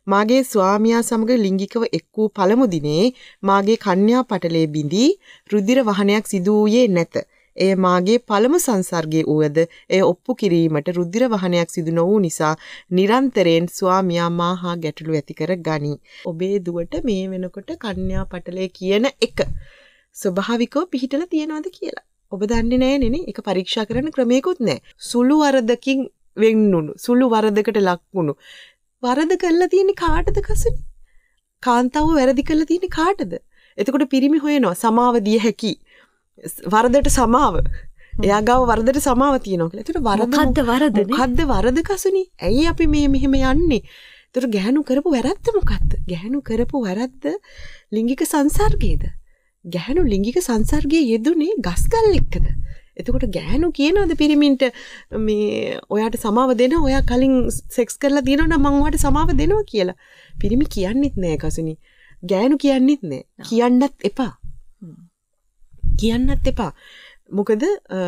මාගේ ස්වාමියා සමග ලිංගිකව එක් වූ පළමු දිනේ මාගේ කන්‍යා පටලේ බිඳී රුධිර වහනයක් සිදු වූයේ නැත. එය මාගේ පළමු සංසර්ගයේ වූද එය ඔප්පු කිරීමට රුධිර වහනයක් සිදු නොවූ නිසා නිරන්තරයෙන් ස්වාමියා මා හා ගැටලු ඇති කර ගනී. ඔබේ දුවට මේ වෙනකොට කන්‍යා පටලේ කියන එක ස්වභාවිකව පිහිටලා තියනවාද කියලා. ඔබ දන්නේ නැහැ නේ. ඒක පරීක්ෂා කරන්න ක්‍රමයකුත් නැහැ. සුළු වරදකින් වෙන්නුණු සුළු වරදකට ලක්ුණු වරද කළා තියෙන්නේ කාටද කසුනි? කාන්තාව වැරදි කළා තියෙන්නේ කාටද? එතකොට පිරිමි හොයනවා සමාව දිය හැකි. වරදට සමාව. එයා ගාව වරදට සමාව තියෙනවා කියලා. එතකොට මොකද්ද වරද? මොකද්ද වරද කසුනි? ඇයි අපි මෙහෙම යන්නේ? එතකොට ගැහණු කරපු වැරද්ද මොකද්ද? ගැහණු කරපු වැරද්ද ලිංගික සංසර්ගයේද? ගැහණු ලිංගික සංසර්ගයේ යෙදුනේ ගස්ගල් එක්කද? එතකොට ගැහණු කියනවාද පිරිමින්ට මේ ඔයාට සමාව දෙනවා, ඔයා කලින් සෙක්ස් කරලා තියෙනවා නම් මම ඔයාට සමාව දෙනවා කියලා. පිරිමි කියන්නෙත් නෑ කසුනි. ගැහණු කියන්නෙත් නෑ. කියන්නත් එපා. කියන්නත් එපා. මොකද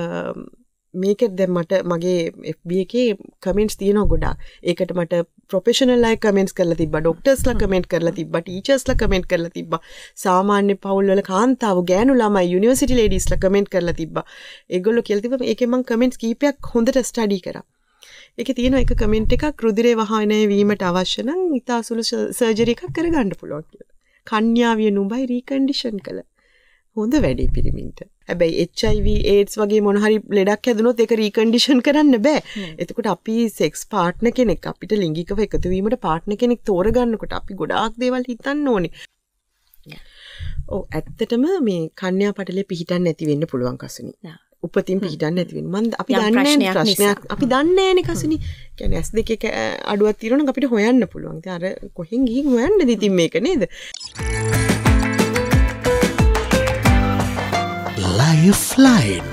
මේක දැන් මට මගේ FB එකේ කමෙන්ට්ස් තියෙනවා ගොඩාක්. ඒකට මට ප්‍රොෆෙෂනල් අය කමෙන්ට්ස් කරලා තිබ්බා, ඩොක්ටර්ස්ලා කමෙන්ට් කරලා තිබ්බා, ටීචර්ස්ලා කමෙන්ට් කරලා තිබ්බා. සාමාන්‍ය පවුල් වල කාන්තාව ගෑනු ළමයි යුනිවර්සිටි ලේඩීස්ලා කමෙන්ට් කරලා තිබ්බා. ඒගොල්ලෝ කියලා තිබ්බා ඒකෙන් මම කමෙන්ට්ස් කීපයක් හොඳට ස්ටඩි කරා. ඒකේ තියෙන එක කමෙන්ට් එකක් රුධිරේ වහනය වීමට අවශ්‍ය නම් ඉතාසුළු සර්ජරි එකක් කරගන්න පුළුවන් කියලා. කන්‍යාවිය නුඹයි රීකන්ඩිෂන් කළා. හොඳ වැඩේ පිරිමින්ට. හැබැයි HIV AIDS වගේ මොන හරි ලෙඩක් හැදුනොත් ඒක රීකන්ඩිෂන් කරන්න බෑ. එතකොට අපි සෙක්ස් පාර්ට්නර් කෙනෙක් අපිට ලිංගිකව එකතු වීමට පාර්ට්නර් කෙනෙක් තෝරගන්නකොට අපි ගොඩාක් දේවල් හිතන්න ඕනේ. ඔව් ඇත්තටම මේ කන්‍යා පටලේ පිහිටන්න නැති වෙන්න පුළුවන් කසුනි. උපතින් පිහිටන්න නැති වෙන්න. මම අපි දන්නේ නැහැ ප්‍රශ්නයක්. අපි දන්නේ නැහැනේ කසුනි. කියන්නේ S2 අඩුවක් තියෙනවා නම් අපිට හොයන්න පුළුවන්. ඉතින් අර කොහෙන් ගිහින් හොයන්නද ඉතින් මේක නේද? Lifeline.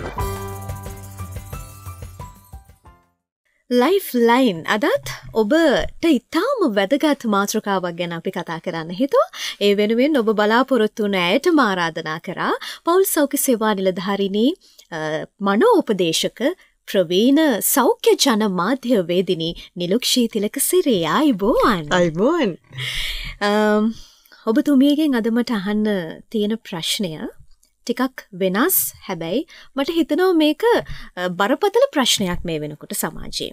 Lifeline අදත් ඔබට ඉතාම වැදගත් මාතෘකාවක් ගැන අපි කතා කරන්න හිතුවා. ඒ වෙනුවෙන් ඔබ බලාපොරොත්තු වුණ ඇයට ආරාධනා කරා පෞල් සෞඛ්‍ය සේවා නිලධාරිණී මනෝපදේශක ප්‍රවීණ සෞඛ්‍ය ජන මාධ්‍යවේදිනී නිලුක්ෂී තිලකසිරි ආයුබෝවන්. ආයුබෝවන්. ඔබතුමියගෙන් අද මට අහන්න තියෙන ප්‍රශ්නය ටිකක් වෙනස්. හැබැයි මට හිතෙනවා මේක බරපතල ප්‍රශ්නයක් මේ වෙනකොට සමාජයේ.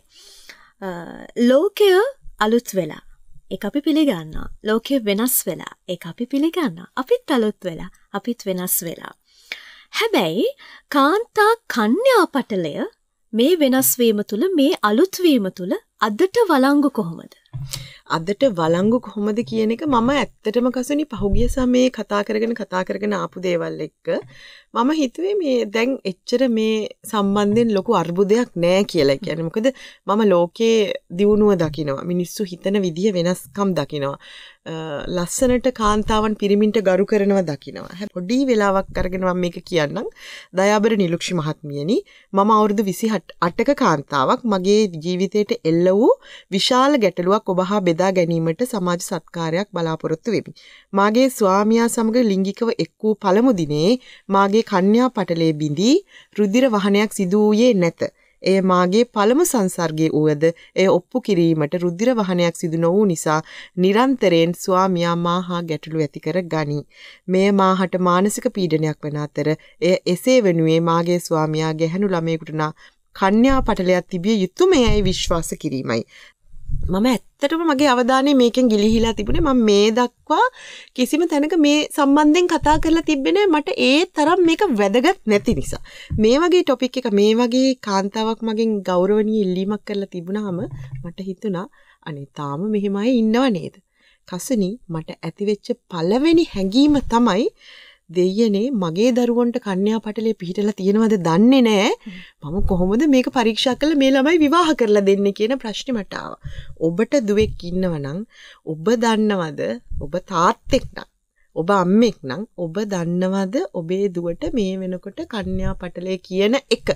ලෝකය අලුත් වෙලා ඒක අපි පිළිගන්නවා. ලෝකය වෙනස් වෙලා ඒක අපි පිළිගන්නවා. අපිත් අලුත් වෙලා අපිත් වෙනස් වෙලා. හැබැයි කාන්තා කන්‍යා පටලය මේ වෙනස් වීම තුල මේ අලුත් වීම තුල අදට වළංගු කොහොමද? අදට වළංගු කොහොමද කියන එක මම ඇත්තටම කසුනි පහුගිය සමයේ කතා කරගෙන ආපු දේවල් එක්ක මම හිතුවේ මේ දැන් එච්චර මේ සම්බන්ධයෙන් ලොකු අර්බුදයක් නෑ කියලා. කියන්නේ මොකද මම ලෝකයේ දියුණුව දකිනවා. මිනිස්සු හිතන විදිය වෙනස්කම් දකිනවා. ලස්සනට කාන්තාවන් පිරිමින්ට ගරු කරනවා දකිනවා. පොඩි වෙලාවක් අරගෙන මම මේක කියන්නම්. දයාබර නිලුක්ෂි මහත්මියනි, මම අවුරුදු 28ක කාන්තාවක්. මගේ ජීවිතයට එල්ල වූ විශාල ගැටලුවක් ඔබ හා බෙදා ගැනීමට සමාජ සත්කාරයක් බලාපොරොත්තු වෙමි. මාගේ ස්වාමියා සමග ලිංගිකව එක් වූ පළමු දිනේ මාගේ කන්‍යා පටලේ බිඳී රුධිර වහනයක් සිදු වූයේ නැත. එය මාගේ පළමු සංසර්ගයේ වූද එය ඔප්පු කිරීමට රුධිර වහනයක් සිදු නොවූ නිසා නිරන්තරයෙන් ස්වාමියා මා හා ගැටලු ඇති කර ගනී. මෙය මාහට මානසික පීඩනයක් වන අතර එය එසේ වනුයේ මාගේ ස්වාමියා ගැහැණු ළමයෙකුට කන්‍යා පටලයක් තිබිය යුතුමයි විශ්වාස කිරීමයි. මම ඇත්තටම මගේ අවධානය මේකෙන් ගිලිහිලා තිබුණේ. මම මේ දක්වා කිසිම තැනක මේ සම්බන්ධයෙන් කතා කරලා තිබ්බේ නැහැ. මට ඒ තරම් මේක වැදගත් නැති නිසා. මේ වගේ ටොපික් එක මේ වගේ කාන්තාවක් මගෙන් ගෞරවණීය ඉල්ලීමක් කරලා තිබුණාම මට හිතුණා අනේ තාම මෙහෙම අය ඉන්නව නේද? කසුනි මට ඇතිවෙච්ච පළවෙනි හැඟීම තමයි දෙයියනේ මගේ දරුවන්ට කන්‍යා පටලේ පිහිටලා තියෙනවද දන්නේ නැහැ. මම කොහොමද මේක පරීක්ෂා කරලා මේ ළමයි විවාහ කරලා දෙන්නේ කියන ප්‍රශ්නේ මට ආවා. ඔබට දුවෙක් ඉන්නවනම් ඔබ දන්නවද? ඔබ තාත්තෙක් නම් ඔබ අම්මෙක් නම් ඔබ දන්නවද ඔබේ දුවට මේ වෙනකොට කන්‍යා පටලේ කියන එක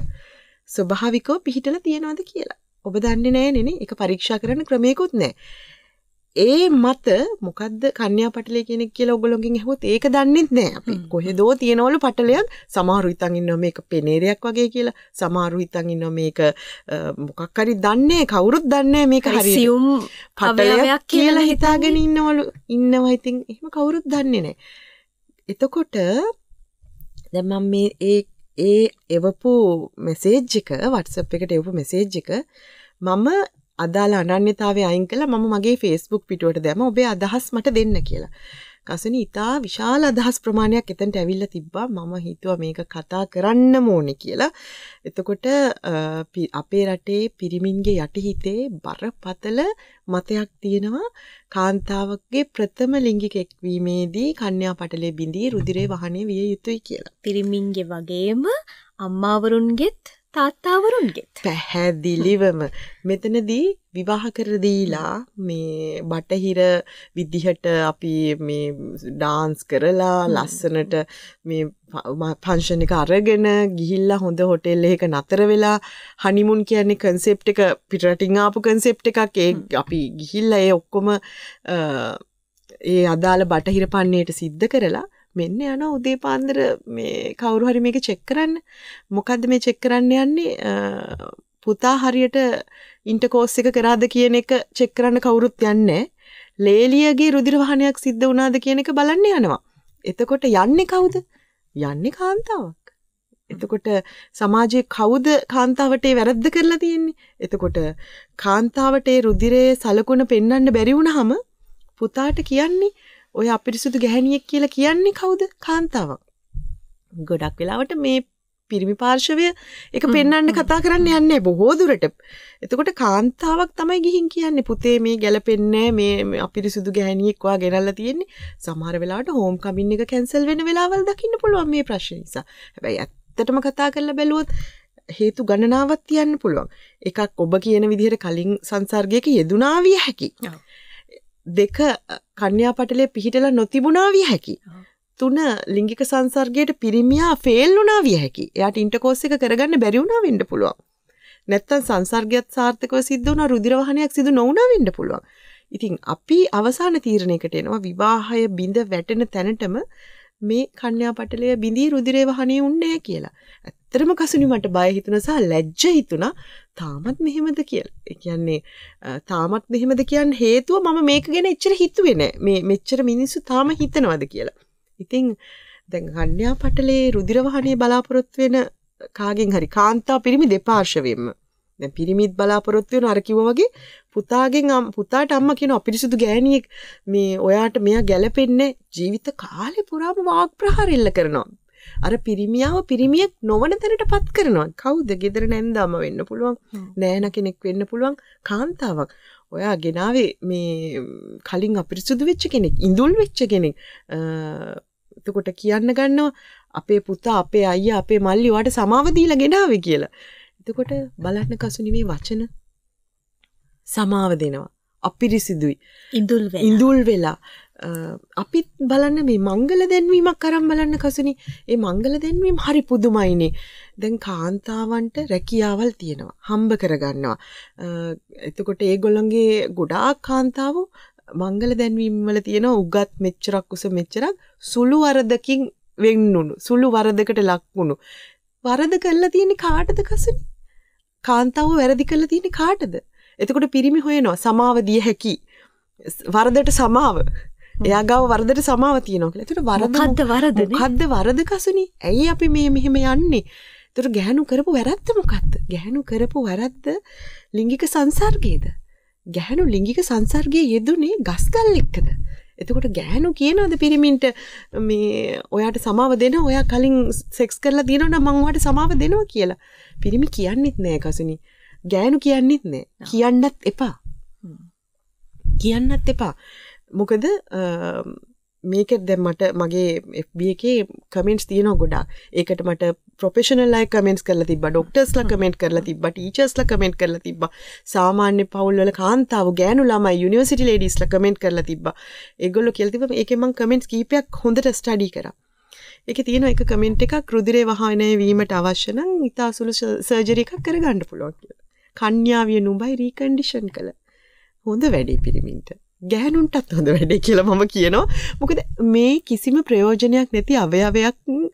ස්වභාවිකව පිහිටලා තියෙනවද කියලා? ඔබ දන්නේ නැහැ නේ. ඒක පරීක්ෂා කරන්න ක්‍රමයකුත් නැහැ. ඒ මත මොකද්ද කන්‍යා පටලය කෙනෙක් කියලා ඔයගොල්ලෝගෙන් අහුවොත් ඒක දන්නෙත් නෑ අපි. කොහෙදෝ තියෙනවලු පටලයක් සමහරු හිතන් ඉන්නවා මේක පෙනේරයක් වගේ කියලා. සමහරු හිතන් ඉන්නවා මේක මොකක් හරි දන්නේ කවුරුත් දන්නේ මේක හරියට පටලයක් කියලා හිතාගෙන ඉන්නවා. ඉතින් එහෙම කවුරුත් දන්නේ නෑ. එතකොට දැන් මම මේ ඒ එවපු මෙසේජ් එක WhatsApp එකට එවපු මෙසේජ් එක මම අදාළ අනන්‍යතාවය අයින් කළා. මම මගේ Facebook පිටුවට දැම්මා ඔබේ අදහස් මට දෙන්න කියලා. කසුනි ඉතා විශාල අදහස් ප්‍රමාණයක් එතනට ඇවිල්ලා තිබ්බා. මම හිතුවා මේක කතා කරන්න ඕනේ කියලා. එතකොට අපේ රටේ පිරිමින්ගේ යටිහිතේ බරපතල මතයක් තියෙනවා කාන්තාවකගේ ප්‍රථම ලිංගික එක්වීමේදී කන්‍යා පටලයේ බිඳී රුධිරේ වහනය විය යුතුයි කියලා. පිරිමින්ගේ වගේම අම්මාවරුන්ගෙත් තාත්තාවරුන්ගෙත් පැහැදිලිවම මෙතනදී විවාහ කර දීලා මේ බටහිර විදිහට අපි මේ ඩාන්ස් කරලා ලස්සනට මේ ෆන්ක්ෂන් එක අරගෙන ගිහිල්ලා හොඳ හොටෙල් එකක නතර වෙලා හනිමුන් කියන්නේ කන්සෙප්ට් එක පිටරටින් ආපු කන්සෙප්ට් එකක්. ඒ අපි ගිහිල්ලා ඒ ඔක්කොම ඒ අදාළ බටහිර පන්නේට සිද්ධ කරලා මෙන්න යනවා උදේ පාන්දර මේ කවුරු හරි මේක චෙක් කරන්න. මොකද්ද මේ චෙක් කරන්න යන්නේ? පුතා හරියට ඉන්ටර්කෝස් එක කරාද කියන එක චෙක් කරන්න කවුරුත් යන්නේ. ලේලියගේ රුධිර වහනයක් සිද්ධ වුණාද කියන එක බලන්න යනවා. එතකොට යන්නේ කවුද? යන්නේ කාන්තාවක්. එතකොට සමාජයේ කවුද කාන්තාවට ඒ වැරද්ද කරලා තියෙන්නේ? එතකොට කාන්තාවට ඒ රුධිරයේ සලකුණ පෙන්වන්න බැරි වුණාම පුතාට කියන්නේ ඔය අපිරිසුදු ගැහණියෙක් කියලා කියන්නේ කවුද? කාන්තාවක්. ගොඩක් වෙලාවට මේ පිරිමි පාර්ශවය එක පෙන්වන්න කතා කරන්න යන්නේ බොහෝ දුරට. එතකොට කාන්තාවක් තමයි ගිහින් කියන්නේ පුතේ මේ ගැලපෙන්නේ මේ අපිරිසුදු ගැහණියෙක් වා ගෙනල්ලා තියෙන්නේ. සමහර වෙලාවට හෝම් කමින් එක කැන්සල් වෙන වෙලාවල් දකින්න පුළුවන් මේ ප්‍රශ්න නිසා. හැබැයි ඇත්තටම කතා කරලා බැලුවොත් හේතු ගණනාවක් තියන්න පුළුවන්. එකක් ඔබ කියන විදිහට කලින් සංසර්ගයක යෙදුනා විය හැකි. දෙක කන්‍යා පටලයේ පිහිටලා නොතිබුණා විය හැකි. 3 ලිංගික සංසර්ගයට පිරිමියා ෆේල් වුණා විය හැකි. එයාට ඉන්ටර්කෝස් එක කරගන්න බැරි වුණා වෙන්න පුළුවන්. නැත්තම් සංසර්ගයත් සාර්ථකව සිද්ධ වුණා රුධිර වහනයක් සිදු නොවුණා වෙන්න පුළුවන්. ඉතින් අපි අවසාන තීරණයකට එනවා විවාහය බිඳ වැටෙන තැනටම මේ කන්‍යා පටලය බිඳී රුධිරේ වහනේ උන්නේ නැහැ කියලා. ඇත්තටම කසුනි මට බය හිතුණා සහ ලැජ්ජ හිතුණා. තාමත් මෙහෙමද කියලා. ඒ කියන්නේ තාමත් මෙහෙමද කියන්න හේතුව මම මේක ගැන එච්චර හිතුවේ නෑ. මේ මෙච්චර මිනිස්සු තාම හිතනවද කියලා. ඉතින් දැන් කන්‍යා පටලේ රුධිර වහනේ බලාපොරොත්තු වෙන කාගෙන් හරි කාන්තා පිරිමි දෙපාර්ශවෙන්ම දැන් පිරිමිත් බලාපොරොත්තු වෙන අර කිව්වා වගේ පුතාට අම්මා කියන අපිරිසුදු ගෑණියෙක් මේ ඔයාට මෙයා ගැලපෙන්නේ ජීවිත කාලේ පුරාම වාග් ප්‍රහාර එල්ල කරනවා. අර පිරිමියාව පිරිමියෙක් නොවන තැනටපත් කරනවා. කවුද? ගෙදර නැන්දාම වෙන්න පුළුවන්. නෑන කෙනෙක් වෙන්න පුළුවන්. කාන්තාවක්. ඔයා ගෙනාවේ මේ කලින් අපිරිසුදු වෙච්ච කෙනෙක්, ඉඳුල් වෙච්ච කෙනෙක්. එතකොට කියන්න ගන්නවා අපේ පුතා, අපේ අයියා, අපේ මල්ලි ඔයාට සමාව දීලා ගෙනාවේ කියලා. එතකොට බලන්න කසුනි මේ වචන සමාව දෙනවා. අපිරිසිදුයි. ඉඳුල් වෙලා අපිත් බලන්න මේ මංගල දැන්වීමක් අරන් බලන්න කසුනි. ඒ මංගල දැන්වීම හරි පුදුමයිනේ. දැන් කාන්තාවන්ට රැකියාවල් තියෙනවා. හම්බ කරගන්නවා. එතකොට ඒගොල්ලන්ගේ ගොඩාක් කාන්තාවෝ මංගල දැන්වීම වල තියෙන උගත් මෙච්චරක් උස මෙච්චරක් සුළු වරදකින් වෙන්නුණු සුළු වරදකට ලක්වුණු වරද කළා තියෙන්නේ කාටද කසුනි? කාන්තාවෝ වැරදි කළා තියෙන්නේ කාටද? එතකොට පිරිමි හොයනවා සමාව දිය හැකි. වරදට සමාව. එයා ගාව වරදට සමාව තියෙනවා කියලා. එතකොට මොකද්ද වරද කසුනි? ඇයි අපි මෙහෙම යන්නේ? එතකොට ගැහණු කරපු වැරද්ද මොකද්ද? ගැහණු කරපු වැරද්ද ලිංගික සංසර්ගයේද? ගැහණු ලිංගික සංසර්ගයේ යෙදුනේ ගස්ගල් එක්කද? එතකොට ගැහණු කියනවාද පිරිමින්ට මේ ඔයාට සමාව දෙනවා, ඔයා කලින් සෙක්ස් කරලා දිනනවා නම් මම ඔයාට සමාව දෙනවා කියලා. පිරිමි කියන්නෙත් නෑ කසුනි. ගැහණු කියන්නෙත් නෑ. කියන්නත් එපා. මොකද මේක දැන් මට මගේ FB එකේ කමෙන්ට්ස් තියෙනවා ගොඩාක්. ඒකට මට ප්‍රොෆෙෂනල් අය කමෙන්ට්ස් කරලා තිබ්බා, ඩොක්ටර්ස්ලා කමෙන්ට් කරලා තිබ්බා, ටීචර්ස්ලා කමෙන්ට් කරලා තිබ්බා. සාමාන්‍ය පවුල් වල කාන්තාවෝ, ගෑනු ළමයි, යුනිවර්සිටි ලේඩීස්ලා කමෙන්ට් කරලා තිබ්බා. ඒගොල්ලෝ කියලා තිබ්බා මේකේ මම කමෙන්ට්ස් කීපයක් හොඳට ස්ටඩි කරා. ඒකේ තියෙන එක කමෙන්ට් එකක් රුධිරේ වහනය වීමට අවශ්‍ය නම් ඉතාසුළු සර්ජරි එකක් කරගන්න පුළුවන් කියලා. කන්‍යාවිය නුඹයි රීකන්ඩිෂන් කළ. හොඳ වැඩේ පිරිමින්ට. ගැහනුන්ටත් හොඳ වැඩේ කියලා මම කියනවා. මොකද මේ කිසිම ප්‍රයෝජනයක් නැති අවයවයක්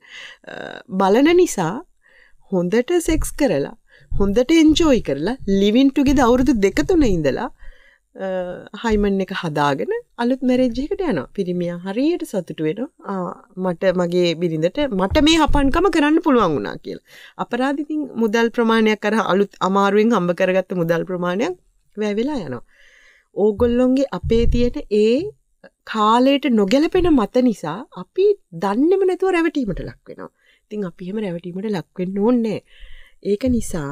බලන නිසා හොඳට සෙක්ස් කරලා හොඳට එන්ජොයි කරලා ලිවින් ටුගෙදර් අවුරුදු 2-3 ඉඳලා හයිමන් එක හදාගෙන අලුත් මැරේජ් එකකට යනවා. පිරිමියා හරියට සතුටු වෙනවා. මට මගේ බිරිඳට මට මේ හපන්කම කරන්න පුළුවන් වුණා කියලා. අපරාධ ඉතින් මුදල් ප්‍රමාණයක් අර අලුත් අමාරුවෙන් හම්බ කරගත්ත මුදල් ප්‍රමාණයක් වැය වෙලා යනවා. ඕගොල්ලොන්ගේ අපේ තියෙන ඒ කාලයට නොගැලපෙන මත නිසා අපි දන්නේම නැතුව රැවටීමට ලක් වෙනවා. ඉතින් අපි එහෙම රැවටීමට ලක් වෙන්න ඕනේ. ඒක නිසා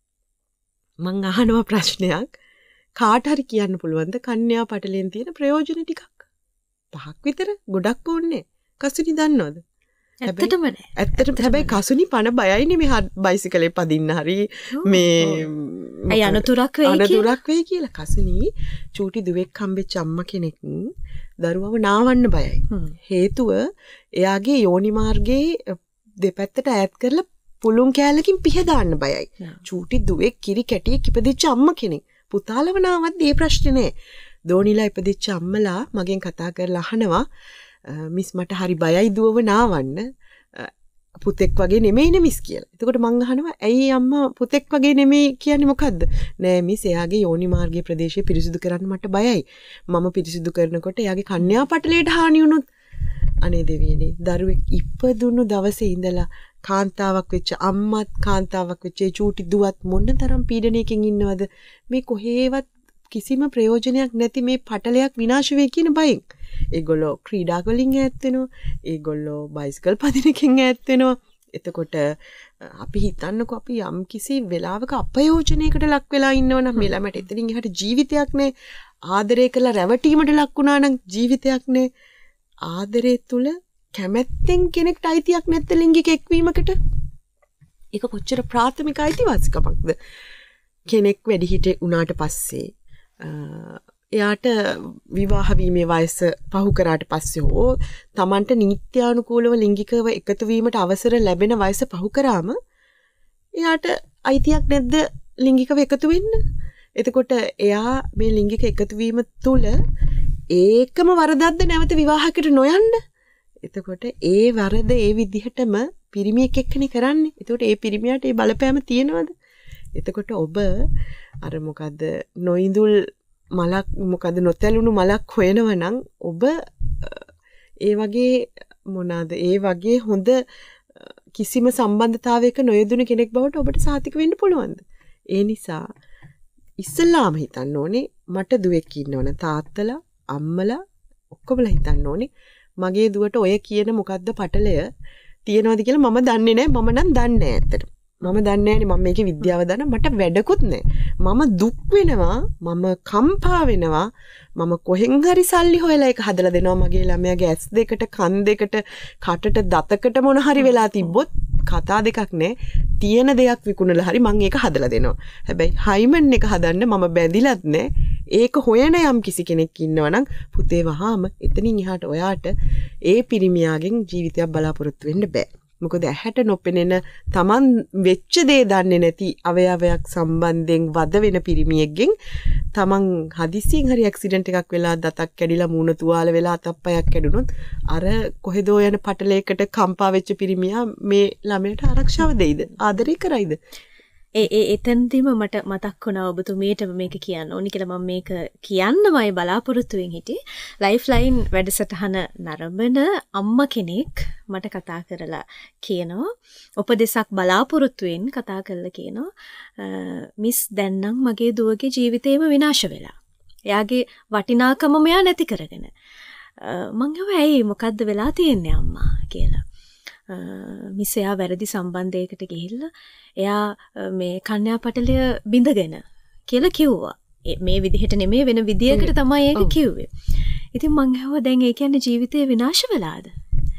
මං අහනවා ප්‍රශ්නයක්. කාට හරි කියන්න පුළුවන්ද කන්‍යා පටලෙන් තියෙන ප්‍රයෝජන ටිකක්? 5ක් විතර ගොඩක් ඕනේ. කසුනි දන්නවද? ඇත්තටම නෑ. ඇත්තටම හැබැයි කසුනි පණ බයයිනේ මේ බයිසිකලේ පදින්න හරි මේ අනතුරක් වෙයි කියලා. කසුනි චූටි දුවෙක් හම්බෙච්ච අම්මා කෙනෙක් දරුවව නාවන්න බයයි. හේතුව එයාගේ යෝනි මාර්ගයේ දෙපැත්තට ඈත් කරලා පුළුන් කෑල්ලකින් පිහ දාන්න බයයි. චූටි දුවෙක් කිරි කැටියෙක් ඉපදිච්ච අම්මා කෙනෙක්. පුතාලව නාවත් ඒ ප්‍රශ්නේ නෑ. දෝනිලා ඉපදිච්ච අම්මලා මගෙන් කතා කරලා අහනවා මිස් මට හරි බයයි දුවව නාවන්න. පුතෙක් වගේ නෙමෙයිනේ මිස් කියලා. එතකොට මං අහනවා ඇයි අම්මා පුතෙක් වගේ නෙමෙයි කියන්නේ මොකද්ද? නෑ මිස් එයාගේ යෝනි මාර්ගයේ ප්‍රදේශය පිරිසිදු කරන්න මට බයයි. මම පිරිසිදු කරනකොට එයාගේ කන්‍යා පටලයට හානි වුණොත් අනේ දෙවියනේ දරුවෙක් ඉපදුණු දවසේ ඉඳලා කාන්තාවක් වෙච්ච අම්මත් කාන්තාවක් වෙච්ච චූටි දුවත් මොනතරම් පීඩනයකින් ඉන්නවද මේ කොහේවත් කිසිම ප්‍රයෝජනයක් නැති මේ පටලයක් විනාශ වෙයි කියන බයෙන්. ඒගොල්ලෝ ක්‍රීඩා වලින් ඈත් වෙනවා. ඒගොල්ලෝ බයිසිකල් පදිනකින් ඈත් වෙනවා. එතකොට අපි හිතන්නකෝ අපි යම් කිසි වෙලාවක අපයෝජනයකට ලක් වෙලා ඉන්නවනම් මේ ළමයට එතනින් එහාට ජීවිතයක් නේ. ආදරය කළා රැවටීමට ලක් වුණා නම් ජීවිතයක් නේ. ආදරය තුල කැමැත්තෙන් කෙනෙක්ට අයිතියක් නැත්te ලිංගික එක්වීමකට ඒක කොච්චර ප්‍රාථමික අයිතිවාසිකමක්ද? කෙනෙක් වැඩිහිටි වුණාට පස්සේ එයාට විවාහ වීමේ වයස පහු කරාට පස්සේ හෝ Tamanට නීත්‍යානුකූලව ලිංගිකව එකතු වීමට අවසර ලැබෙන වයස පහු කරාම එයාට අයිතියක් නැද්ද ලිංගිකව එකතු වෙන්න? එතකොට එයා මේ ලිංගික එකතු වීම තුල ඒකම වරදක්ද නැවත විවාහයකට නොයන්න? එතකොට ඒ වරද ඒ විදිහටම පිරිමියෙක් එක්කනේ කරන්නේ. එතකොට ඒ පිරිමියාට ඒ බලපෑම තියෙනවද? එතකොට ඔබ අර මොකද්ද නොඉඳුල් මලක් මොකද්ද නොතැලුණු මලක් හොයනවනම් ඔබ ඒ වගේ මොනවාද ඒ වගේ හොඳ කිසිම සම්බන්ධතාවයක නොයදුණු කෙනෙක් බවට ඔබට සාතික වෙන්න පුළුවන්ද? ඒ නිසා ඉස්සල්ලාම හිතන්න ඕනේ මට දුවෙක් ඉන්නවනේ තාත්තලා අම්මලා ඔක්කොමලා හිතන්න ඕනේ මගේ දුවට ඔය කියන මොකද්ද පටලය තියෙනවද කියලා මම දන්නේ නැහැ. මම නම් දන්නේ නැහැ ඇත්තට. මම දන්නේ නැහැනේ මම මේකේ විද්‍යාව දන්න මට වැඩකුත් නැහැ. මම දුක් වෙනවා, මම කම්පා වෙනවා. මම කොහෙන් හරි සල්ලි හොයලා ඒක හදලා දෙනවා මගේ ළමයාගේ ඇස් දෙකට, කන් දෙකට, කටට, දතකට මොන හරි වෙලා තිබ්බොත් කතා දෙකක් නැහැ. තියෙන දෙයක් විකුණලා හරි මම ඒක හදලා දෙනවා. හැබැයි හයිමන් එක හදන්න මම බැඳිලත් නැහැ. ඒක හොයන යම් කිසි කෙනෙක් ඉන්නවනම් පුතේ වහාම එතනින් එහාට ඔයාට ඒ පිරිමියාගෙන් ජීවිතයක් බලාපොරොත්තු වෙන්න බෑ. මොකද ඇහැට නොපෙනෙන Taman වෙච්ච දේ දන්නේ නැති අවයවයක් සම්බන්ධයෙන් වද වෙන පිරිමියෙක්ගෙන් Taman හදිසියෙන් හරි ඇක්සිඩන්ට් එකක් වෙලා දතක් කැඩිලා මූණ තුවාල වෙලා අතප්පයක් කැඩුනොත් අර කොහෙදෝ යන පටලයකට කම්පා වෙච්ච පිරිමියා මේ ළමයට ආරක්ෂාව දෙයිද? ආදරය කරයිද? එතනදිම මට මතක් වුණා ඔබතුමීට මේක කියන්න ඕනි කියලා. මම මේක කියන්නමයි බලාපොරොත්තුවෙන් හිටියේ. ලයිෆ්ලයින් වැඩසටහන නරඹන අම්මා කෙනෙක් මට කතා කරලා කියනවා උපදෙසක් බලාපොරොත්තුවෙන් කතා කරලා කියනවා මිස් දැන් නම් මගේ දුවගේ ජීවිතේම විනාශ වෙලා. එයාගේ වටිනාකම මෙයා නැති කරගෙන. මං කිව්වා ඇයි මොකද්ද වෙලා තියෙන්නේ අම්මා කියලා. මිස් එයා වැරදි සම්බන්ධයකට ගිහිල්ලා එයා මේ කන්‍යා පටලය බිඳගෙන කියලා කිව්වා. මේ විදිහට නෙමෙයි වෙන විදියකට තමයි ඒක කිව්වේ. ඉතින් මං අහුවා දැන් ඒ කියන්නේ ජීවිතේ විනාශ වෙලාද?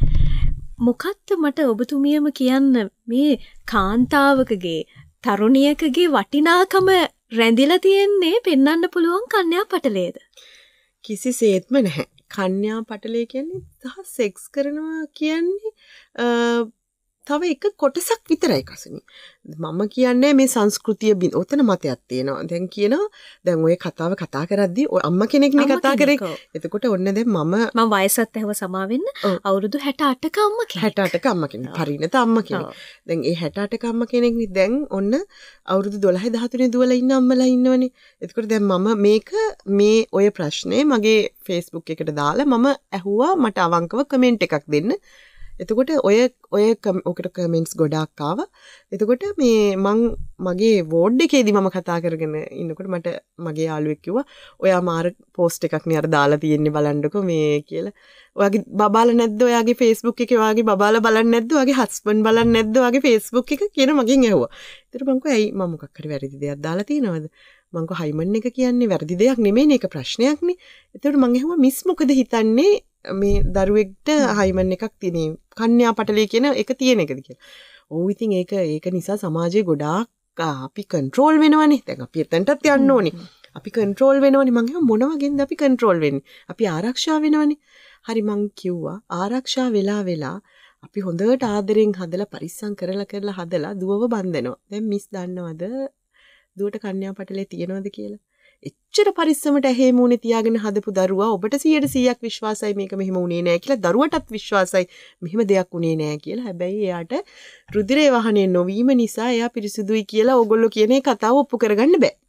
මොකක්ද මට ඔබතුමියම කියන්න මේ කාන්තාවකගේ තරුණියකගේ වටිනාකම රැඳිලා තියෙන්නේ පෙන්වන්න පුළුවන් කන්‍යා පටලයේද? කිසිසේත්ම නැහැ. කන්‍යා පටලය කියන්නේ සහ සෙක්ස් කරනවා කියන්නේ තව එක කොටසක් විතරයි කසුනි. මම කියන්නේ මේ සංස්කෘතිය ඔතන මතයක් තියෙනවා. දැන් කියනවා දැන් ඔය කතාව කතා කරද්දී ඔය අම්මා කෙනෙක්නේ කතා කරේ. එතකොට ඔන්න දැන් මම වයසත් ඇහුව සමාවෙන්න අවුරුදු 68ක අම්මා කෙනෙක්. 68ක අම්මා කෙනෙක්. පරිණත අම්මා කෙනෙක්. දැන් ඒ 68ක අම්මා කෙනෙක්නේ දැන් ඔන්න අවුරුදු 12 13 දුවලා ඉන්න අම්මලා ඉන්නවනේ. එතකොට දැන් මම මේ ඔය ප්‍රශ්නේ මගේ Facebook එකට දාලා මම ඇහුවා මට අවංකව කමෙන්ට් එකක් දෙන්න. එතකොට ඔකට කමෙන්ට්ස් ගොඩාක් ආවා. එතකොට මගේ වෝඩ් එකේදී මම කතා කරගෙන ඉන්නකොට මට මගේ යාළුවෙක් කිව්වා ඔයා මාර පෝස්ට් එකක් නේ අර දාලා තියෙන්නේ බලන්නකෝ මේ කියලා. ඔයාගේ බබාලා නැද්ද ඔයාගේ Facebook එකේ ඔයාගේ බබාලා බලන්නේ නැද්ද ඔයාගේ හස්බන්ඩ් බලන්නේ නැද්ද ඔයාගේ Facebook එක කියන මගෙන් ඇහුවා. ඒතර මං කිව්වා ඇයි මම මොකක් හරි වැරදි දෙයක් දාලා තියෙනවද? මං කිව්වා හයිමන් එක කියන්නේ වැරදි දෙයක් නෙමෙයිනේ ඒක ප්‍රශ්නයක්නේ. එතකොට මං ඇහුවා මිස් මොකද හිතන්නේ මේ දරුවෙක්ට හයිමන් එකක් තියෙන කන්‍යා පටලේ කියන එක තියෙන එකද කියලා. ඔව් ඉතින් ඒක නිසා සමාජයේ ගොඩාක් අපි කන්ට්‍රෝල් වෙනවනේ. දැන් අපි එතනටත් යන්න ඕනේ. අපි කන්ට්‍රෝල් වෙනවනේ. මං හිතුවා මොන වගේද අපි කන්ට්‍රෝල් වෙන්නේ? අපි ආරක්ෂා වෙනවනේ. හරි මං කිව්වා ආරක්ෂා වෙලා අපි හොඳට ආදරෙන් හදලා පරිස්සම් කරලා හදලා දුවව බඳිනවා. දැන් මිස් දන්නවද දුවට කන්‍යා පටලේ තියනවද කියලා? එච්චර පරිස්සමට ඇහි මූණේ තියාගෙන හදපු දරුවා ඔබට 100% විශ්වාසයි මේක මෙහෙම උනේ නෑ කියලා දරුවටත් විශ්වාසයි මෙහෙම දෙයක් උනේ නෑ කියලා. හැබැයි එයාට රුධිරේ වහනේ නොවීම නිසා එයා පිරිසුදුයි කියලා ඕගොල්ලෝ කියන ඒ කතාව ඔප්පු කරගන්න බෑ.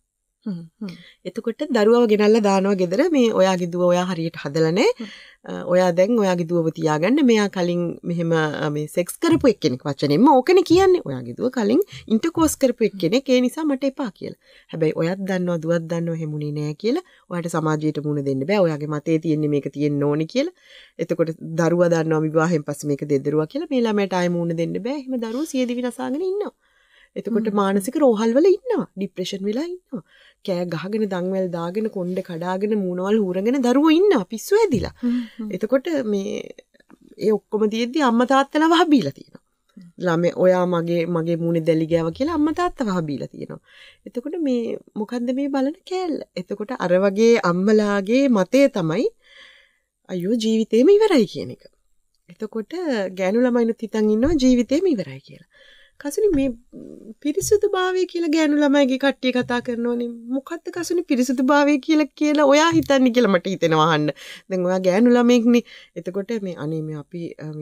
එතකොට දරුවව ගෙනල්ලා දානවා ගෙදර මේ ඔයාගේ දුව ඔයා හරියට හදලා නෑ. ඔයා දැන් ඔයාගේ දුවව තියාගන්න මෙයා කලින් මෙහෙම මේ සෙක්ස් කරපු එක්කෙනෙක් වචනෙන්ම ඕකනේ කියන්නේ. ඔයාගේ දුව කලින් ඉන්ටර්කෝස් කරපු එක්කෙනෙක් ඒ නිසා මට එපා කියලා. හැබැයි ඔයත් දන්නවා දුවත් දන්නවා හැමුනේ නෑ කියලා. ඔයාට සමාජයට මුණ දෙන්න බෑ. ඔයාගේ මතේ තියෙන්නේ මේක තියෙන්න ඕනේ කියලා. එතකොට දරුවා දන්නවා විවාහයෙන් පස්සේ මේක දෙදරුවා කියලා. මේ ළමයට ආයෙ මුණ දෙන්න බෑ. එහෙම දරුවෝ සියදිවි නසාගෙන ඉන්නවා. එතකොට මානසික රෝහල් වල ඉන්නවා. ડિප්‍රෙෂන් වෙලා ඉන්නවා. කෑ ගහගෙන දන්වැල් දාගෙන කොණ්ඩේ කඩාගෙන මූණවල් හූරගෙන දරුවෝ ඉන්නවා පිස්සු ඇදිලා. එතකොට මේ ඒ ඔක්කොම තියෙද්දි අම්මා තාත්තලා වහ බීලා තියෙනවා. ළමයි ඔයා මගේ මූණේ දැලි ගෑවා කියලා අම්මා තාත්තා වහ බීලා තියෙනවා. එතකොට මේ මොකද්ද මේ බලන කෑල්ල? එතකොට අර වගේ අම්මලාගේ මතය තමයි අයියෝ ජීවිතේම ඉවරයි කියන එක. එතකොට ගෑනු ළමයිනුත් හිතන් ඉන්නවා ජීවිතේම ඉවරයි කියලා. කසුනි මේ පිරිසුදුභාවය කියලා ගෑනු ළමයිගේ කට්ටිය කතා කරනෝනේ මොකද්ද කසුනි පිරිසුදුභාවය කියලා ඔයා හිතන්නේ කියලා මට හිතෙනවා අහන්න. දැන් ඔයා ගෑනු ළමෙක්නේ. එතකොට මේ අනේ මේ අපි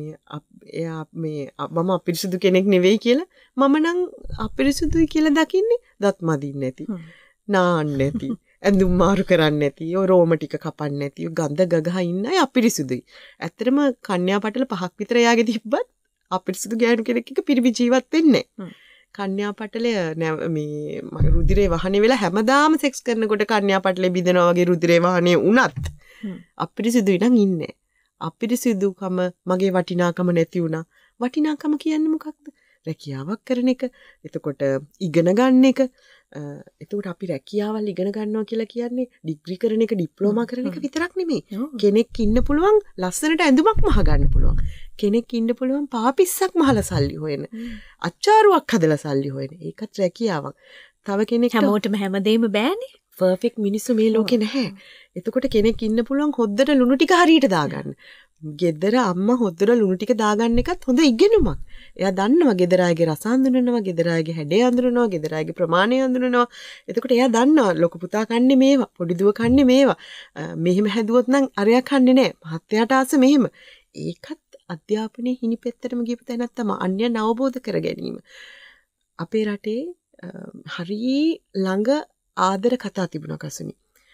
එයා මේ මම අපිරිසුදු කෙනෙක් නෙවෙයි කියලා මම නම් අපිරිසුදුයි කියලා දකින්නේ දත් මදින්න නැති. නාන්න නැති. ඇඳුම් මාරු කරන්නේ නැති. ඔය රෝම ටික කපන්නේ නැති. ගඳ ගගහ ඉන්න අය අපිරිසුදුයි. ඇත්තටම කන්‍යා පටල 5ක් විතර යාගේ තිබ්බත් අපිරිසුදු ගෑනු කෙනෙක් එක්ක පිරිමි ජීවත් වෙන්නේ නැහැ. කන්‍යා පටලය මේ මගේ රුධිරේ වහනේ වෙලා හැමදාම සෙක්ස් කරනකොට කන්‍යා පටලේ බිඳනවා වගේ රුධිරේ වහනේ වුණත් අපිරිසුදුයි නම් ඉන්නේ. අපිරිසුදුකම මගේ වටිනාකම නැති වුණා. වටිනාකම කියන්නේ මොකක්ද? රැකියාවක් කරන එක. එතකොට ඉගෙන ගන්න එක. එතකොට අපි රැකියාවල් ඉගෙන ගන්නවා කියලා කියන්නේ ඩිග්‍රී කරන එක ඩිප්ලෝමා කරන එක විතරක් නෙමෙයි. කෙනෙක් ඉන්න පුළුවන් ලස්සනට ඇඳුමක් මහ ගන්න පුළුවන්. කෙනෙක් ඉන්න පුළුවන් පාපිස්සක් මහලා සල්ලි හොයන. අච්චාරුවක් හදලා සල්ලි හොයන. ඒකත් රැකියාවක්. තව කෙනෙක් හැමෝටම හැමදේම බෑනේ. පර්ෆෙක්ට් මිනිස්සු මේ ලෝකේ නැහැ. එතකොට කෙනෙක් ඉන්න පුළුවන් හොද්දට ලුණු ටික හරියට දාගන්න. ගෙදර අම්මා හොද්දට ලුණු ටික දාගන්න එකත් හොඳ ඉගෙනුමක්. එයා දන්නවා ගෙදර අයගේ රස අඳුනනවා, ගෙදර අයගේ හැඩය අඳුනනවා, ගෙදර අයගේ ප්‍රමාණය අඳුනනවා. එතකොට එයා දන්නවා ලොකු පුතා කන්නේ මේවා, පොඩි දුව කන්නේ මේවා. මෙහෙම හැදුවොත් නම් අරයා කන්නේ නැහැ. මහත්තයාට ආස මෙහෙම. ඒකත් අධ්‍යාපනයේ හිණිපෙත්තටම ගියපු තැනක් තමයි අන්‍යයන් අවබෝධ කර ගැනීම. අපේ රටේ හරි ළඟ ආදර කතා තිබුණා කසුනි.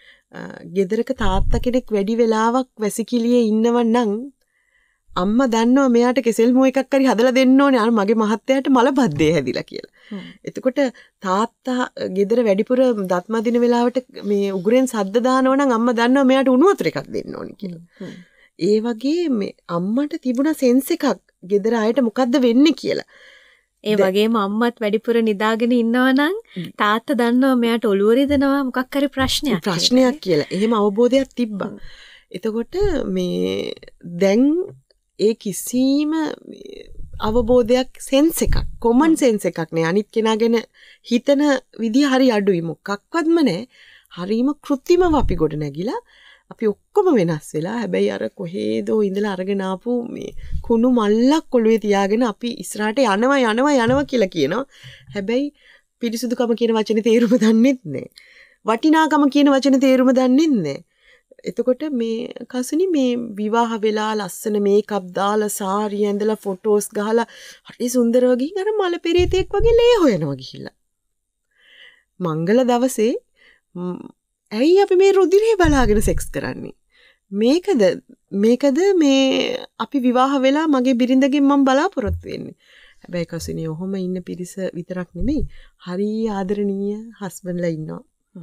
ගෙදරක තාත්තා කෙනෙක් වැඩි වෙලාවක් වැසිකිළියේ ඉන්නව නම් අම්මා දන්නවා මෙයාට කෙසෙල් මො එකක් හරි හදලා දෙන්න ඕනේ අර මගේ මහත්තයාට මලබද්දේ හැදිලා කියලා. එතකොට තාත්තා ගෙදර වැඩිපුර දත් මදින වෙලාවට මේ උගුරෙන් සද්ද දානවා නම් අම්මා දන්නවා මෙයාට උණු වතුර එකක් දෙන්න ඕනේ කියලා. ඒ වගේ මේ අම්මට තිබුණ සෙන්ස් එකක් ගෙදර අයට මොකද්ද වෙන්නේ කියලා. ඒ වගේම අම්මත් වැඩිපුර නිදාගෙන ඉන්නවා නම් තාත්තා දන්නවා මෙයාට ඔළුව රිදෙනවා මොකක් හරි ප්‍රශ්නයක් කියලා. එහෙම අවබෝධයක් තිබ්බා. එතකොට මේ දැන් ඒ කිසිම අවබෝධයක් සෙන්ස් එකක් කොමන් සෙන්ස් එකක් නෑ. අනිත් කෙනාගෙන හිතන විදිහ හරි අඩුයි. මොකක්වත්ම නෑ. හරීම කෘත්‍රිමව අපි ගොඩ නැගිලා අපි ඔක්කොම වෙනස් වෙලා හැබැයි අර කොහේදෝ ඉඳලා අරගෙන ආපු මේ කුණු මල්ලක් ඔළුවේ තියාගෙන අපි ඉස්සරහට යනවා කියලා කියනවා. හැබැයි පිරිසුදුකම කියන වචනේ තේරුම දන්නෙත් නැහැ. වටිනාකම කියන වචනේ තේරුම දන්නෙත් නැහැ. එතකොට මේ කසුනි මේ විවාහ වෙලා ලස්සන මේකප් දාලා සාරිය ඇඳලා ෆොටෝස් ගහලා හරි සුන්දරව ගිහින් අර මල පෙරේතෙක් වගේ ලේ හොයනවා ගිහිල්ලා. මංගල දවසේ ඇයි අපි මේ රුධිරේ බලාගෙන සෙක්ස් කරන්නේ? මේකද මේ අපි විවාහ වෙලා මගේ බිරිඳගෙන් මම බලාපොරොත්තු වෙන්නේ. හැබැයි කසුනි ඔහොම ඉන්න පිරිස විතරක් නෙමෙයි හරි ආදරණීය හස්බන්ඩ්ලා ඉන්නවා.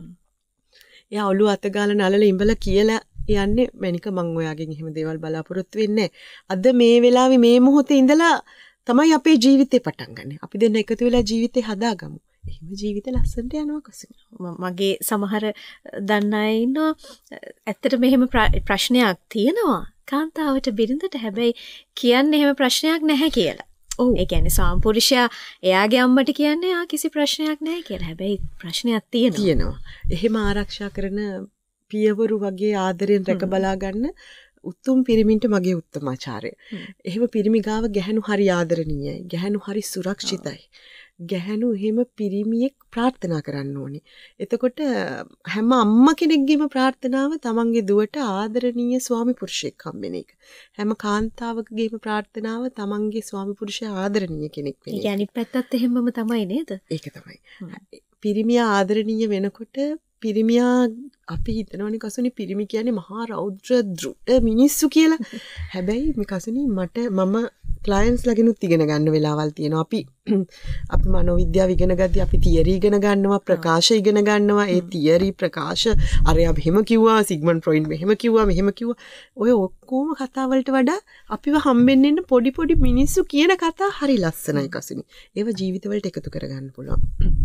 එයා ඔළුව අත ගාලා නලල ඉඹලා කියලා යන්නේ මැනික මං ඔයාගෙන් එහෙම දේවල් බලාපොරොත්තු වෙන්නේ අද මේ වෙලාවේ මේ මොහොතේ ඉඳලා තමයි අපේ ජීවිතේ පටන් ගන්න. අපි දෙන්න එකතු වෙලා ජීවිතේ හදාගමු. එහෙම ජීවිත ලස්සනට යනවා කසුනි. මගේ සමහර දන්න අය ඉන්නවා ඇත්තට මෙහෙම ප්‍රශ්නයක් තියෙනවා කාන්තාවට බිරිඳට හැබැයි කියන්නේ එහෙම ප්‍රශ්නයක් නැහැ කියලා. ඒ කියන්නේ සාම්පුරුෂයා එයාගේ අම්මට කියන්නේ කිසි ප්‍රශ්නයක් නැහැ කියලා. හැබැයි ප්‍රශ්නයක් තියෙනවා. එහෙම ආරක්ෂා කරන පියවරු වගේ ආදරෙන් රැක බලා ගන්න උතුම් පිරිමින්ට මගේ උත්තමාචාරය. එහෙම පිරිමි ගාව ගැහණු හරි ආදරණීයයි. ගැහණු හරි සුරක්ෂිතයි. ගැහණු එහෙම පිරිමියෙක් ප්‍රාර්ථනා කරන්න ඕනේ. එතකොට හැම අම්මා කෙනෙක්ගේම ප්‍රාර්ථනාව තමන්ගේ දුවට ආදරණීය ස්වාමි පුරුෂයෙක් හම්බෙන එක. හැම කාන්තාවකගේම ප්‍රාර්ථනාව තමන්ගේ ස්වාමි පුරුෂයා ආදරණීය කෙනෙක් වෙන එක. ඒ අනිත් පැත්තත් එහෙමම තමයි නේද? ඒක තමයි. පිරිමියා ආදරණීය වෙනකොට පිරිමියා අපි හිතනවනේ කසුනි පිරිමි කියන්නේ මහා රෞද්‍ර දෘঢ় මිනිස්සු කියලා. හැබැයි මේ කසුනි මම ක්ලයන්ට්ස් ලගෙනුත් ඉගෙන ගන්න වෙලාවල් තියෙනවා. අපි මනෝවිද්‍යාව ඉගෙන ගද්දී අපි තියරි ඉගෙන ගන්නවා, ප්‍රකාශ ඉගෙන ගන්නවා. ඒ තියරි ප්‍රකාශ අරයා මෙහෙම කිව්වා, සිග්මන්ඩ් ෆ්‍රොයිඩ් මෙහෙම කිව්වා. ඔය ඔක්කොම කතා වලට වඩා අපිව හම්බෙන්න ඉන්න පොඩි මිනිස්සු කියන කතා හරි ලස්සනයි කසුනි. ඒව ජීවිතවලට එකතු කරගන්න පුළුවන්.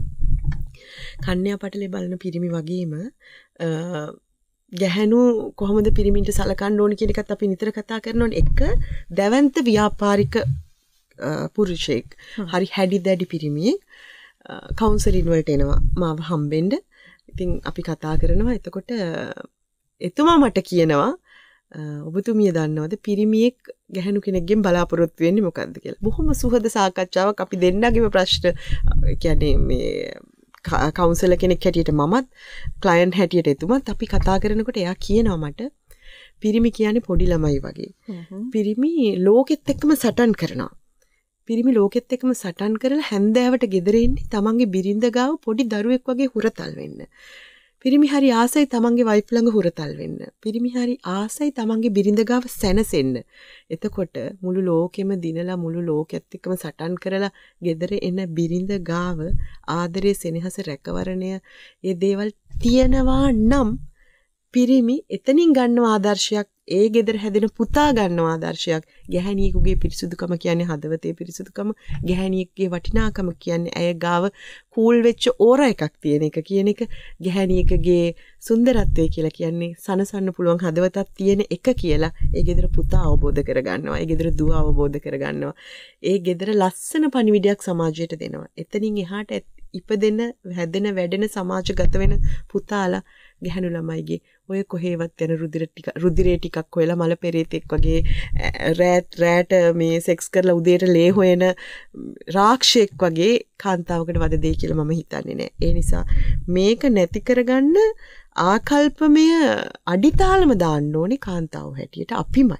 කන්‍යා පටලේ බලන පිරිමි වගේම ගැහණු කොහොමද පිරිමින්ට සලකන්න ඕන කියන එකත් අපි නිතර කතා කරනෝනේ. එක දැවැන්ත ව්‍යාපාරික පුරුෂයෙක් හරි හැඩි දැඩි පිරිමියෙක් කවුන්සලින් වලට එනවා මාව හම්බෙන්න. ඉතින් අපි කතා කරනවා. එතකොට එතුමා මට කියනවා ඔබතුමිය දන්නවද පිරිමියෙක් ගැහණු කෙනෙක්ගෙන් බලාපොරොත්තු වෙන්නේ මොකද්ද කියලා. බොහොම සුහද සාකච්ඡාවක් අපි දෙන්නගේම ප්‍රශ්න කියන්නේ මේ කවුන්සලර් කෙනෙක් හැටියට මමත් ක්ලයන්ට් හැටියට එතුමත් අපි කතා කරනකොට එයා කියනවා මට පිරිමි කියන්නේ පොඩි ළමයි වගේ. පිරිමි ලෝකෙත් එක්කම සටන් කරනවා. පිරිමි ලෝකෙත් එක්කම සටන් කරලා හැන්දෑවට ගෙදර එන්නේ තමන්ගේ බිරිඳ ගාව පොඩි දරුවෙක් වගේ හුරතල් වෙන්න. පිරිමි හරි ආසයි තමන්ගේ වයිෆ් ළඟ හුරතල් වෙන්න. පිරිමි හරි ආසයි තමන්ගේ බිරිඳ ගාව සැනසෙන්න. එතකොට මුළු ලෝකෙම දිනලා මුළු ලෝකෙත් එක්කම සටන් කරලා ගෙදර එන බිරිඳ ගාව ආදරයේ සෙනෙහස රැකවරණය ඒ දේවල් තියනවා නම් පිරිමි එතනින් ගන්නවා ආදර්ශයක්. ඒ ගෙදර හැදෙන පුතා ගන්නවා ආදර්ශයක්. ගැහණියෙකුගේ පිරිසුදුකම කියන්නේ හදවතේ පිරිසුදුකම. ගැහණියෙක්ගේ වටිනාකම කියන්නේ ඇය ගාව කූල් වෙච්ච ඕරා එකක් තියෙන එක කියන එක. ගැහණියෙකුගේ සුන්දරත්වය කියලා කියන්නේ සනසන්න පුළුවන් හදවතක් තියෙන එක කියලා. ඒ ගෙදර පුතා අවබෝධ කරගන්නවා. ඒ ගෙදර දුව අවබෝධ කරගන්නවා. ඒ ගෙදර ලස්සන පණිවිඩයක් සමාජයට දෙනවා. එතනින් එහාට ඉපදෙන හැදෙන වැඩෙන සමාජගත වෙන පුතාලා ගැහණු ළමයිගේ ඔය කොහේවත් යන රුධිරේ ටිකක් හොයලා මල පෙරේතෙක් වගේ රෑට මේ සෙක්ස් කරලා උදේට ලේ හොයන රාක්ෂයෙක් වගේ කාන්තාවකට වද දෙයි කියලා මම හිතන්නේ නෑ. ඒ නිසා මේක නැති කරගන්න ආකල්පමය අඩිතාලම දාන්න ඕනේ කාන්තාව හැටියට අපිමයි.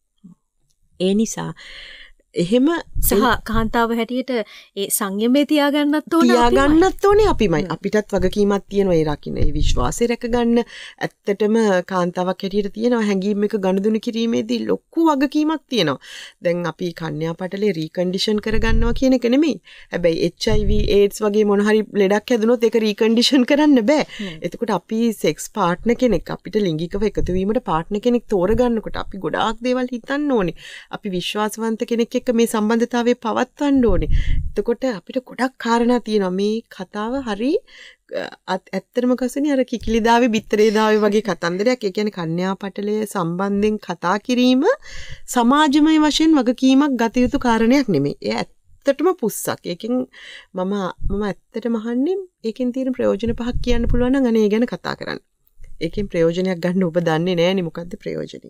ඒ නිසා එහෙම සහ කාන්තාව හැටියට ඒ සංයමේ තියාගන්නත් ඕනේ අපිමයි. අපිටත් වගකීමක් තියෙනවා ඒ රකින්න. ඒ විශ්වාසය රැකගන්න ඇත්තටම කාන්තාවක් හැටියට තියෙනවා හැඟීම් එක ගනුදෙනු කිරීමේදී ලොකු වගකීමක් තියෙනවා. දැන් අපි කන්‍යා පටලේ රීකන්ඩිෂන් කරගන්නවා කියන එක නෙමෙයි. හැබැයි HIV AIDS වගේ මොන හරි ලෙඩක් හැදුනොත් ඒක රීකන්ඩිෂන් කරන්න බෑ. එතකොට අපි සෙක්ස් පාර්ට්නර් කෙනෙක් අපිට ලිංගිකව එකතු වීමට පාර්ට්නර් කෙනෙක් තෝරගන්නකොට අපි ගොඩාක් දේවල් හිතන්න ඕනේ. අපි විශ්වාසවන්ත කෙනෙක් මේ සම්බන්ධතාවය පවත්වන්න ඕනේ. එතකොට අපිට ගොඩක් කාරණා තියෙනවා. මේ කතාව හරි ඇත්තටම කසුනි අර කිකිලිදාවේ බිත්තරේදාවේ වගේ කතන්දරයක්. ඒ කියන්නේ කන්‍යා පටලය සම්බන්ධයෙන් කතා කිරීම සමාජමය වශයෙන් වගකීමක් ගත යුතු කාරණයක් නෙමෙයි. ඒ ඇත්තටම පුස්සක්. ඒකෙන් මම ඇත්තටම අහන්නේ ඒකෙන් තියෙන ප්‍රයෝජන පහක් කියන්න පුළුවන් නම් අනේ ඒ ගැන කතා කරන්න. ඒකෙන් ප්‍රයෝජනයක් ගන්න ඔබ දන්නේ නැහැනේ මොකද්ද ප්‍රයෝජනේ.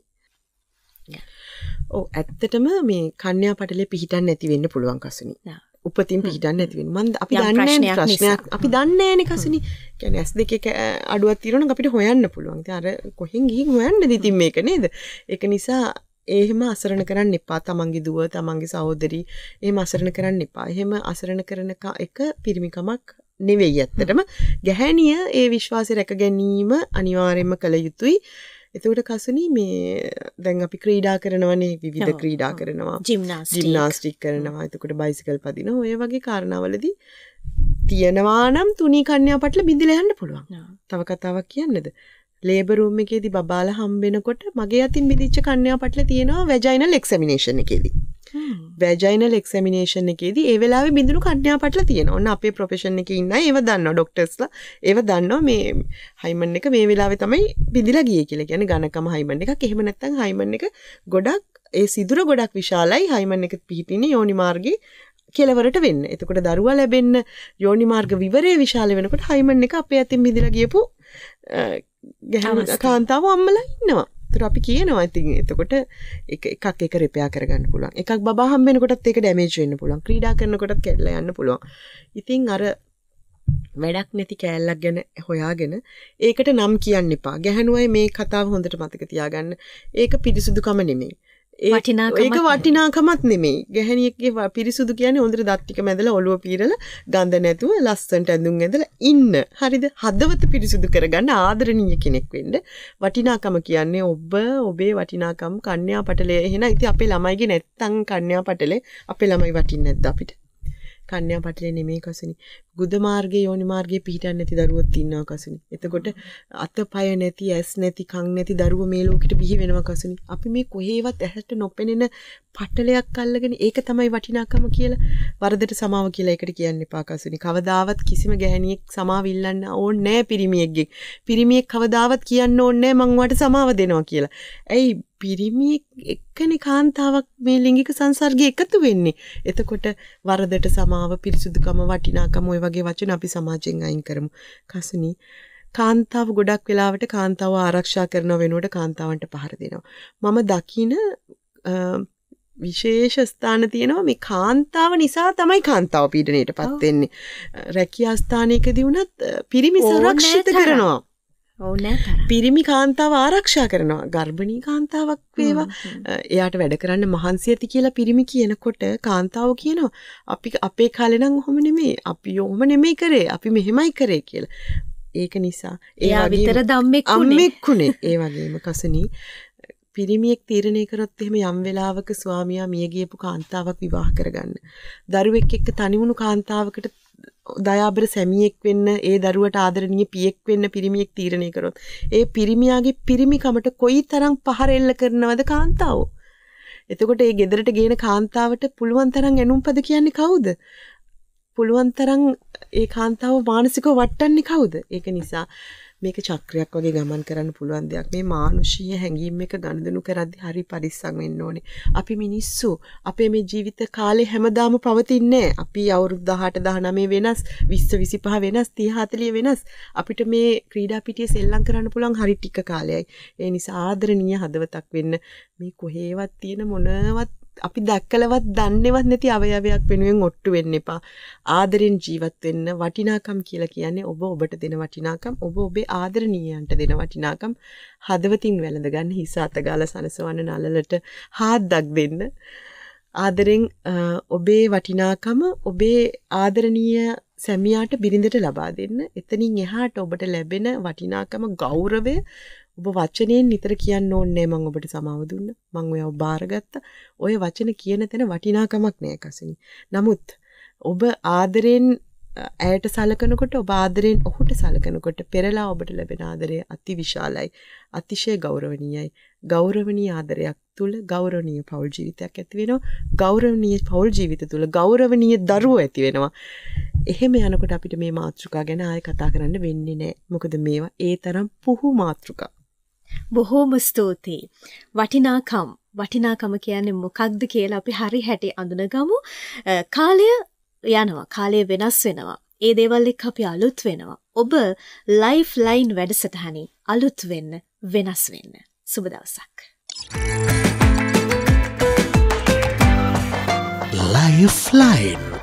ඔව් ඇත්තටම මේ කන්‍යා පටලේ පිහිටන්න නැති වෙන්න පුළුවන් කසුනි. උපතින් පිහිටන්න නැති වෙන්න. අපි දන්නේ නැහැ ප්‍රශ්නයක්. අපි දන්නේ නැහැනේ කසුනි. කියන්නේ S2 අඩුවක් තියෙනවා නම් අපිට හොයන්න පුළුවන්. ඉතින් අර කොහෙන් ගිහින් හොයන්නද ඉතින් මේක නේද? ඒක නිසා එහෙම අසරණ කරන්න එපා. තමන්ගේ දුව, තමන්ගේ සහෝදරි එහෙම අසරණ කරන්න එපා. එහෙම අසරණ කරන එක පිරිමිකමක් නෙවෙයි ඇත්තටම. ගැහැණිය ඒ විශ්වාසය රැක ගැනීම අනිවාර්යයෙන්ම කළ යුතුයි. එතකොට කසුනි මේ දැන් අපි ක්‍රීඩා කරනවනේ විවිධ ක්‍රීඩා කරනවා. ජිම්නාස්ටික් කරනවා. එතකොට බයිසිකල් පදිනවා. ඔය වගේ කාරණාවලදී තියනවා නම් තුනී කන්‍යා පටල බිඳිලා යන්න පුළුවන්. තව කතාවක් කියන්නද? ලේබර් රූම් එකේදී බබාලා හම්බෙනකොට මගේ අතින් බිඳිච්ච කන්‍යා පටල තියෙනවා වැජයිනල් එක්සැමිනේෂන් එකේදී. වැජයිනල් එක්සැමිනේෂන් එකේදී ඒ වෙලාවේ බිඳුණු කන්‍යා පටල තියෙනවා. ඔන්න අපේ ප්‍රොෆෙෂන් එකේ ඉන්න අය ඒව දන්නවා ડોක්ටර්ස්ලා. ඒව දන්නවා මේ හයිමන් එක මේ වෙලාවේ තමයි බිඳිලා ගියේ කියලා. කියන්නේ ඝනකම හයිමන් එකක්. එහෙම නැත්නම් හයිමන් එක ගොඩක් ඒ සිදුර ගොඩක් විශාලයි. හයිමන් එක පිහිටින්නේ යෝනි මාර්ගයේ කෙලවරට වෙන්න. එතකොට දරුවා ලැබෙන්න යෝනි මාර්ග විවරයේ විශාල වෙනකොට හයිමන් එක අපේ අතින් බිඳිලා ගියපු ගැහණු කාන්තාව අම්මලා ඉන්නවා. ඒතර අපි කියනවා ඉතින් එතකොට එකක් රිපෙයාර් කරගන්න පුළුවන්. එකක් බබා හම්බ වෙනකොටත් ඒක ඩැමේජ් වෙන්න පුළුවන්. ක්‍රීඩා කරනකොටත් කැඩලා යන්න පුළුවන්. ඉතින් අර වැඩක් නැති කෑල්ලක් ගැන හොයාගෙන ඒකට නම් කියන්න එපා. ගැහණුවයි මේ කතාව හොඳට මතක තියාගන්න. ඒක පිරිසුදුකම නෙමෙයි. ඒක වටිනාකමක් නෙමෙයි. ගැහණියෙක්ගේ පිරිසුදු කියන්නේ හොඳට දත් ටික මැදලා ඔළුව පීරලා ගඳ නැතුව ලස්සනට ඇඳුම් ඇඳලා ඉන්න. හරිද? හදවත පිරිසුදු කරගන්න ආදරණීය කෙනෙක් වෙන්න. වටිනාකම කියන්නේ ඔබේ වටිනාකම් කන්‍යා පටලේ. එහෙනම් ඉතින් අපේ ළමයිගේ නැත්තම් කන්‍යා පටලේ අපේ ළමයි වටින්නේ නැද්ද අපිට? කන්‍යා පටලේ නෙමෙයි කසුනි. ගුද මාර්ගයේ යෝනි මාර්ගයේ පිහිටන්නේ නැති දරුවොත් ඉන්නවා කසුනි. එතකොට අතපය නැති ඇස් නැති කන් නැති දරුවෝ මේ ලෝකෙට බිහි වෙනවා කසුනි. අපි මේ කොහේවත් ඇහැට නොපෙනෙන පටලයක් අල්ලගෙන ඒක තමයි වටිනාකම කියලා වරදට සමාව කියලා ඒකට කියන්න එපා කසුනි. කවදාවත් කිසිම ගැහණියෙක් සමාව ඉල්ලන්න ඕනේ නැහැ පිරිමියෙක්ගෙන්. පිරිමියෙක් කවදාවත් කියන්න ඕනේ නැහැ මං ඔයාලට සමාව දෙනවා කියලා. ඇයි පිරිමියෙක් එක්කනේ කාන්තාවක් මේ ලිංගික සංසර්ගයේ එකතු වෙන්නේ. එතකොට වරදට සමාව පිරිසුදුකම වටිනාකම ඔය වගේ වචන අපි සමාජයෙන් අයින් කරමු. කසුනි කාන්තාව ගොඩක් වෙලාවට කාන්තාව ආරක්ෂා කරන වෙනුවට කාන්තාවන්ට පහර දෙනවා. මම දකින විශේෂ ස්ථාන තියෙනවා මේ කාන්තාව නිසා තමයි කාන්තාව පීඩණයටපත් වෙන්නේ. රැකියා ස්ථානයකදී වුණත් පිරිමි සුරක්ෂිත කරනවා. පිරිමි කාන්තාව ආරක්ෂා කරනවා. ගර්භණී කාන්තාවක් වේවා එයාට වැඩ කරන්න මහන්සි ඇති කියලා පිරිමි කියනකොට කාන්තාව කියනවා අපි අපේ කාලේ නම් ඔහොම නෙමෙයි. අපි ඔහොම නෙමෙයි කරේ. අපි මෙහෙමයි කරේ කියලා. ඒක නිසා එයා විතර අම්මෙක්ුනේ. ඒ වගේම කසනී පිරිමියෙක් තීරණය කරොත් එහෙම යම් වෙලාවක ස්වාමියා මිය ගියපු කාන්තාවක් විවාහ කරගන්න. දරුවෙක් එක්ක තනි වුණු කාන්තාවකට දයාබර සැමියෙක් වෙන්න, ඒ දරුවට ආදරණීය පියෙක් වෙන්න පිරිමියෙක් තීරණය කරොත් ඒ පිරිමියාගේ පිරිමිකමට කොයිතරම් පහර එල්ල කරනවද කාන්තාවෝ. එතකොට ඒ ගෙදරට ගේන කාන්තාවට පුළුවන් තරම් ඇනුම්පද කියන්නේ කවුද? පුළුවන් තරම් ඒ කාන්තාව මානසිකව වටන්නේ කවුද? ඒක නිසා මේක චක්‍රයක් වගේ ගමන් කරන්න පුළුවන් දෙයක්. මේ මානුෂීය හැඟීම් එක ගනුදෙනු කරද්දී හරි පරිස්සම් වෙන්න ඕනේ. අපි මිනිස්සු අපේ මේ ජීවිත කාලේ හැමදාම පවතින්නේ නැහැ. අපි අවුරුදු 18 19 වෙනස්, 20 25 වෙනස්, 30 40 වෙනස්. අපිට මේ ක්‍රීඩා පිටියේ සෙල්ලම් කරන්න පුළුවන් හරි ටික කාලයයි. ඒ නිසා ආදරණීය හදවතක් වෙන්න මේ කොහේවත් තියෙන මොනවත් අපි දැක්කලවත් දන්නේවත් නැති අවයවයක් වෙනුවෙන් ඔට්ටු වෙන්න එපා. ආදරෙන් ජීවත් වෙන්න. වටිනාකම් කියලා කියන්නේ ඔබ ඔබට දෙන වටිනාකම්, ඔබ ඔබේ ආදරණීයයන්ට දෙන වටිනාකම්. හදවතින් වැළඳ ගන්න, හිස අතගාලා සනසවන්න නළලට හාද්දක් දෙන්න. ආදරෙන් ඔබේ වටිනාකම ඔබේ ආදරණීය සැමියාට බිරිඳට ලබා දෙන්න. එතනින් එහාට ඔබට ලැබෙන වටිනාකම, ගෞරවය ඔබ වචනයෙන් නිතර කියන්න ඕනේ මම ඔබට සමාව දුන්නා. මම ඔයව බාරගත්තා. ඔය වචන කියන තැන වටිනාකමක් නෑ කසිනි. නමුත් ඔබ ආදරෙන් ඇයට සලකනකොට, ඔබ ආදරෙන් ඔහුට සලකනකොට පෙරලා ඔබට ලැබෙන ආදරය අතිවිශාලයි. අතිශය ගෞරවනීයයි. ගෞරවනීය ආදරයක් තුල ගෞරවනීය පෞල් ජීවිතයක් ඇති වෙනවා. ගෞරවනීය පෞල් ජීවිත තුල ගෞරවනීය දරුවෝ ඇති වෙනවා. එහෙම යනකොට අපිට මේ මාතෘකා ගැන ආයෙ කතා කරන්න වෙන්නේ නැහැ. මොකද මේවා ඒ තරම් පුහු මාතෘකා. බොහෝම ස්තුතියි. වටිනාකම කියන්නේ මොකක්ද කියලා අපි හරි හැටි අඳුනගමු. කාලය යනවා. කාලය වෙනස් වෙනවා. ඒ දේවල් එක්ක අපි අලුත් වෙනවා. ඔබ ලයිෆ් ලයින් වැඩසටහනේ අලුත් වෙන්න, වෙනස් වෙන්න. සුබ දවසක්. Lifeline.